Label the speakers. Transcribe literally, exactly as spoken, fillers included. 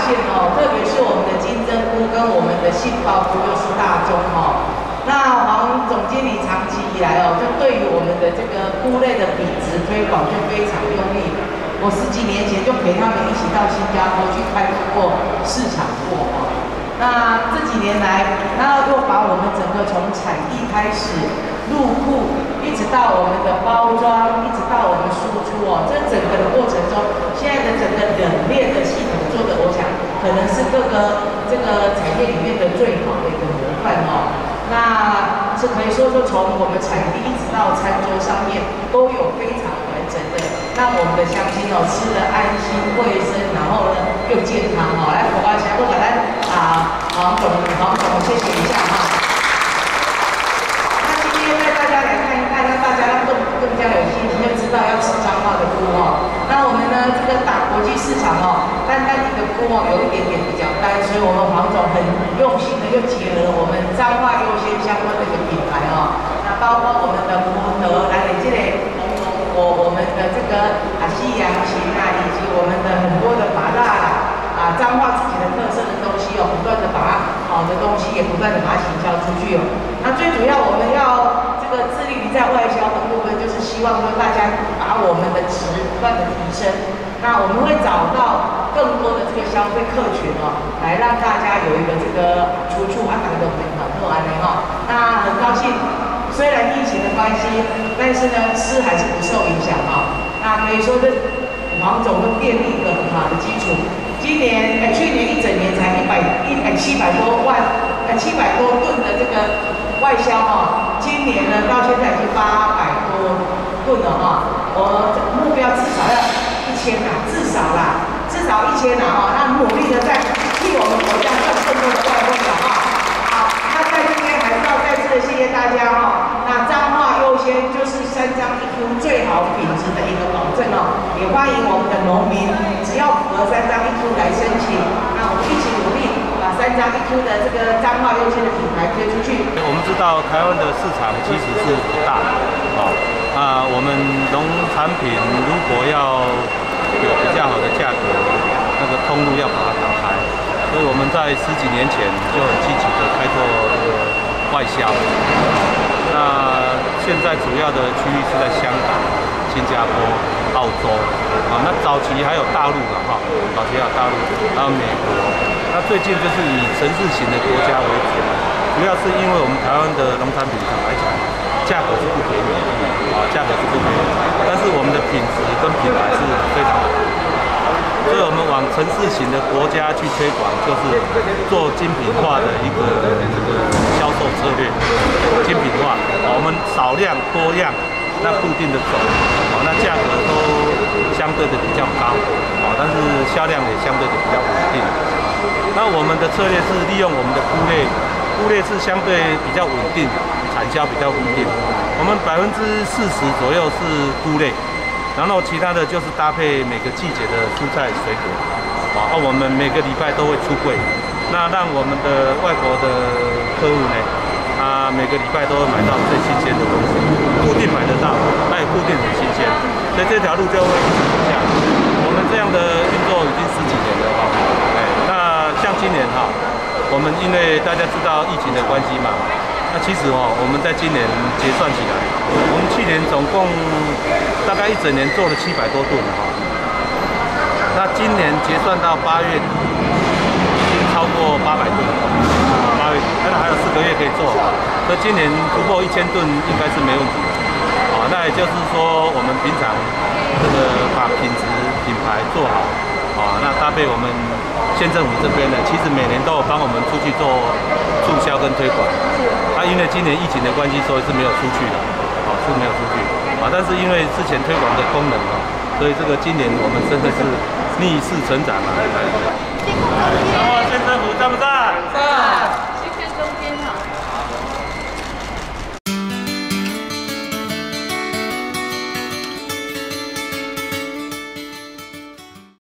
Speaker 1: 现哦，特别是我们的金针菇跟我们的杏鲍菇又是大宗哦。那黄总经理长期以来哦，就对于我们的这个菇类的品质推广就非常用力。我十几年前就陪他们一起到新加坡去开过市场过哦。那这几年来，然后又把我们整个从产地开始入库，一直到我们的包装，一直到我们输出哦，这整个的过程中，现在的整个冷链的系统做的，我想可能是各个这个产业里面的最好的一个模范哦。那是可以说说从我们产地一直到餐桌上面都有非常完整的，让我们的乡亲哦吃得安心卫生，然后呢又健康哦。来，我把全部把它啊黄总黄总谢谢一下哈。那今天带大家来看一看，让大家更更加有信心，就知道要吃彰化的菇哦。那我们呢这个打国际市场哦，单单一个菇哦有一点点比较单，所以我们黄总很用心的又结合了我们彰化优先相关的一个品牌哦。那包括我们的福德来的这类红龙果，我们的这个啊西洋芹啊，以及我们的很多的麻辣啊彰化自己的特色的东西哦，不断的把它好的东西也不断的把它行销出去哦。那最主要我们要这个致力于在外销的部分，就是希望说大家把我们的值不断的提升。那我们会找到更多的这个消费客群哦，来让大家有一个这个出处啊，打个很很好安的哈。那很高兴，虽然疫情的关系，但是呢吃还是不受影响哈。那可以说这黄总都奠定一个很好的基础。今年呃去年一整年才一百一百七百多万呃七百多吨的这个外销哈，今年呢到现在已经八百多吨了哈。我目标至少要一千啦，至少啦，至少一千啦哈。那努力的在替我们国家赚更多的外汇了哈。好，那在这边还是要再次的谢谢大家哈。那彰化优先就是三张一窟最好品质的一个保证哦，也欢迎我们的农民，只要符合三张一窟来申请，那我们一起努力把三张一窟的这个彰化优先的品牌推出去。
Speaker 2: 我们知道台湾的市场其实是不大的啊。啊，我们农产品如果要有比较好的价格，那个通路要把它打开，所以我们在十几年前就很积极的开拓这个外销。那现在主要的区域是在香港、新加坡、澳洲啊，那早期还有大陆了哈，早期还有大陆，还有美国。那最近就是以城市型的国家为主，主要是因为我们台湾的农产品坦白讲，价格是不便宜啊，价格是不便宜，但是我们的品质跟品牌是非常好，所以我们往城市型的国家去推广，就是做精品化的一个这个销售策略，精品化啊，我们少量多样，那固定的走啊，那价格都相对的比较高啊，但是销量也相对的比较稳定。那我们的策略是利用我们的菇类，菇类是相对比较稳定。产销比较稳定，我们百分之四十左右是菇类，然后其他的就是搭配每个季节的蔬菜水果，啊，我们每个礼拜都会出柜，那让我们的外国的客户呢，啊，每个礼拜都会买到最新鲜的东西，固定买得到，那也固定很新鲜，所以这条路就会一直走下去。我们这样的运作已经十几年了哈，哎，那像今年哈，我们因为大家知道疫情的关系嘛。那其实哦，我们在今年结算起来，我们去年总共大概一整年做了七百多吨哈。那今年结算到八月底，已经超过八百吨了。八月底，当然还有四个月可以做，所以今年突破一千吨应该是没问题的。啊，那也就是说，我们平常这个把品质品牌做好，啊，那搭配我们县政府这边呢，其实每年都有帮我们出去做促销跟推广。啊，因为今年疫情的关系，所以是没有出去的，啊，是没有出去，啊，但是因为之前推广的功能啊，所以这个今年我们真的是逆势成长了。然后县政府赞不赞？赞。